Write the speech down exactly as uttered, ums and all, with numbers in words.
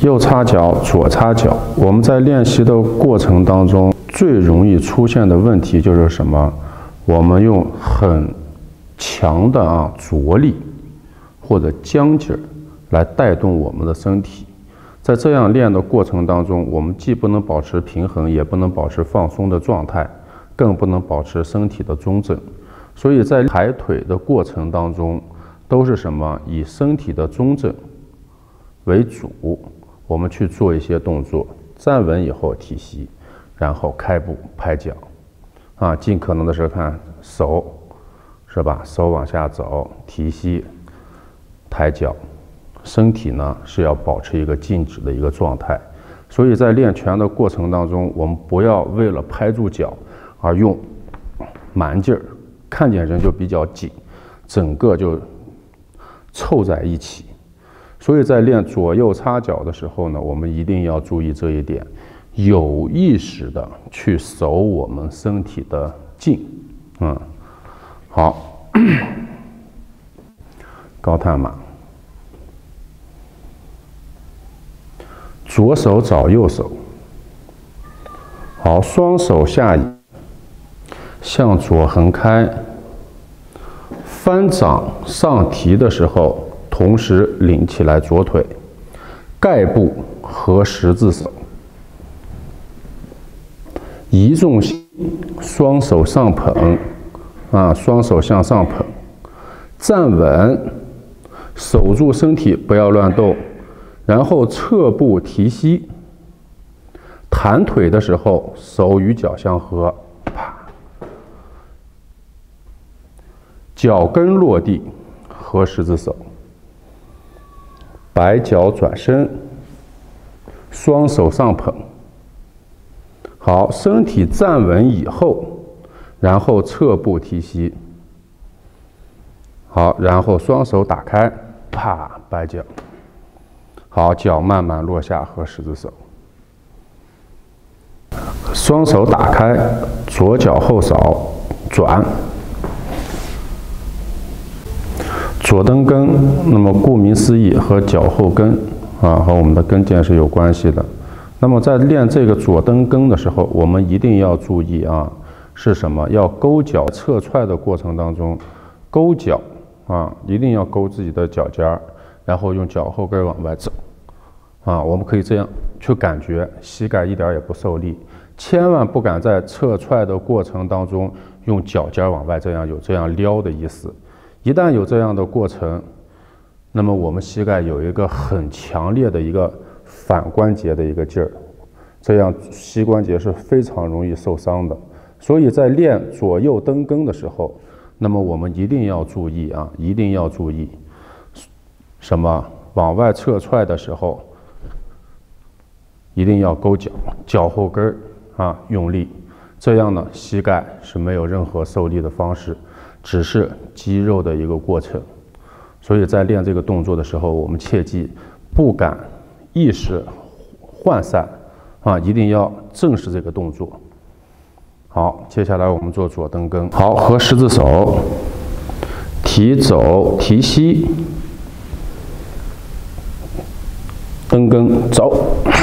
右擦脚、左擦脚，我们在练习的过程当中，最容易出现的问题就是什么？我们用很强的啊着力或者僵劲儿来带动我们的身体，在这样练的过程当中，我们既不能保持平衡，也不能保持放松的状态，更不能保持身体的中正。所以在抬腿的过程当中，都是什么？以身体的中正为主，我们去做一些动作，站稳以后提膝，然后开步拍脚，啊，尽可能的是看手，是吧？手往下走，提膝，抬脚，身体呢是要保持一个静止的一个状态。所以在练拳的过程当中，我们不要为了拍住脚而用蛮劲儿，看见人就比较紧，整个就凑在一起。所以在练左右擦脚的时候呢，我们一定要注意这一点，有意识的去守我们身体的静。嗯，好，高探马，左手找右手，好，双手下移，向左横开，翻掌上提的时候，同时领起来左腿，盖步合十字手，移重心，双手上捧，啊，双手向上捧，站稳，守住身体，不要乱动，然后侧步提膝，弹腿的时候，手与脚相合，啪，脚跟落地，合十字手。摆脚转身，双手上捧，好，身体站稳以后，然后侧步提膝，好，然后双手打开，啪，摆脚，好，脚慢慢落下，合十字手，双手打开，左脚后扫，转。左蹬跟，那么顾名思义和脚后跟啊和我们的跟腱是有关系的。那么在练这个左蹬跟的时候，我们一定要注意啊，是什么？要勾脚侧踹的过程当中，勾脚啊，一定要勾自己的脚尖儿，然后用脚后跟往外走啊。我们可以这样去感觉，膝盖一点也不受力，千万不敢在侧踹的过程当中用脚尖往外这样有这样撩的意思。一旦有这样的过程，那么我们膝盖有一个很强烈的一个反关节的一个劲儿，这样膝关节是非常容易受伤的。所以在练左右蹬跟的时候，那么我们一定要注意啊，一定要注意什么？往外侧踹的时候，一定要勾脚，脚后跟啊用力，这样呢膝盖是没有任何受力的方式。只是肌肉的一个过程，所以在练这个动作的时候，我们切记不敢意识涣散啊，一定要正视这个动作。好，接下来我们做左蹬跟，好，合十字手，提肘提膝，蹬跟走。